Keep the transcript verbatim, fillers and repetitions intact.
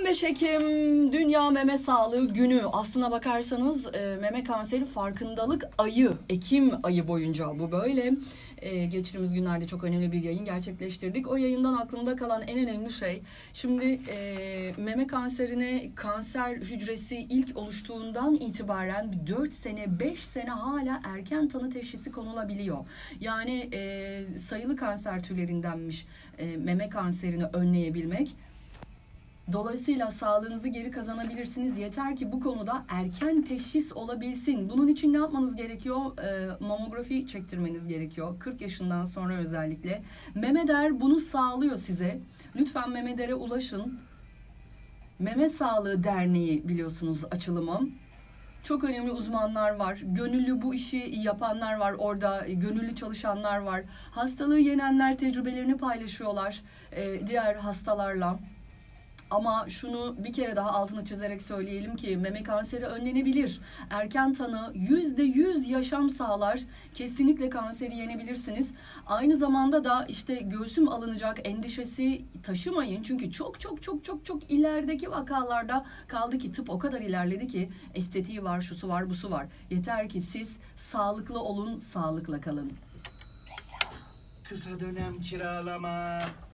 on beş Ekim Dünya Meme Sağlığı Günü. Aslına bakarsanız e, meme kanseri farkındalık ayı. Ekim ayı boyunca bu böyle. E, geçtiğimiz günlerde çok önemli bir yayın gerçekleştirdik. O yayından aklımda kalan en önemli şey, şimdi e, meme kanserine kanser hücresi ilk oluştuğundan itibaren dört sene beş sene hala erken tanı teşhisi konulabiliyor. Yani e, sayılı kanser türlerindenmiş e, meme kanserini önleyebilmek. Dolayısıyla sağlığınızı geri kazanabilirsiniz. Yeter ki bu konuda erken teşhis olabilsin. Bunun için ne yapmanız gerekiyor? E, mamografi çektirmeniz gerekiyor. kırk yaşından sonra özellikle. Memeder bunu sağlıyor size. Lütfen Memeder'e ulaşın. Meme Sağlığı Derneği biliyorsunuz açılımı. Çok önemli uzmanlar var. Gönüllü bu işi yapanlar var. Orada gönüllü çalışanlar var. Hastalığı yenenler tecrübelerini paylaşıyorlar e, diğer hastalarla. Ama şunu bir kere daha altını çizerek söyleyelim ki meme kanseri önlenebilir. Erken tanı yüzde yüz yaşam sağlar. Kesinlikle kanseri yenebilirsiniz. Aynı zamanda da işte göğsüm alınacak endişesi taşımayın. Çünkü çok çok çok çok çok ilerideki vakalarda kaldı ki tıp o kadar ilerledi ki estetiği var, şusu var, busu var. Yeter ki siz sağlıklı olun, sağlıkla kalın. Kısa dönem kiralama.